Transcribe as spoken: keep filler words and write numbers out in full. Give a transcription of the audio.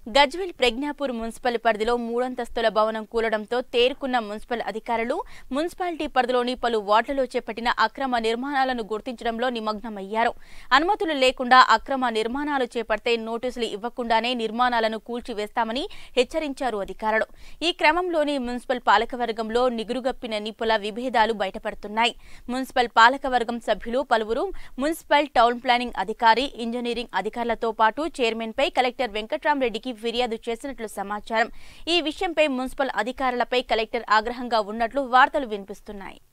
Gajwel Pragnapur municipal పరిధిలో మూడంతస్తుల భవనం కూలడంతో తేరుకున్న municipal అధికారులు మున్సిపాలిటీ పరిధిలోని పలు వార్డులలో చేపట్టిన అక్రమ నిర్మాణాలను గుర్తించడంలో నిమగ్నమయ్యారు. అనుమతులు లేకుండా అక్రమ నిర్మాణాలు చేపడితే నోటీసులు ఇవ్వకుండానే నిర్మాణాలను కూల్చివేస్తామని హెచ్చరించారు అధికారులు. ఈ క్రమంలోని మున్సిపల్ పాలకవర్గంలో నిగురుగప్పిన నిపుల విభేదాలు బయటపడుతున్నాయి. మున్సిపల్ పాలకవర్గం సభ్యులు పలువురు మున్సిపల్ టౌన్ ప్లానింగ్ అధికారి, ఇంజనీరింగ్ అధికారులతో పాటు చైర్మన్ పై కలెక్టర్ వెంకట్రామరెడ్డికి ఫిర్యాదు చేసినట్లు సమాచారం. ఈ విషయంపై మున్సిపల్ అధికారులపై కలెక్టర్ ఆగ్రహంగా ఉన్నట్లు వార్తలు వినిపిస్తున్నాయి.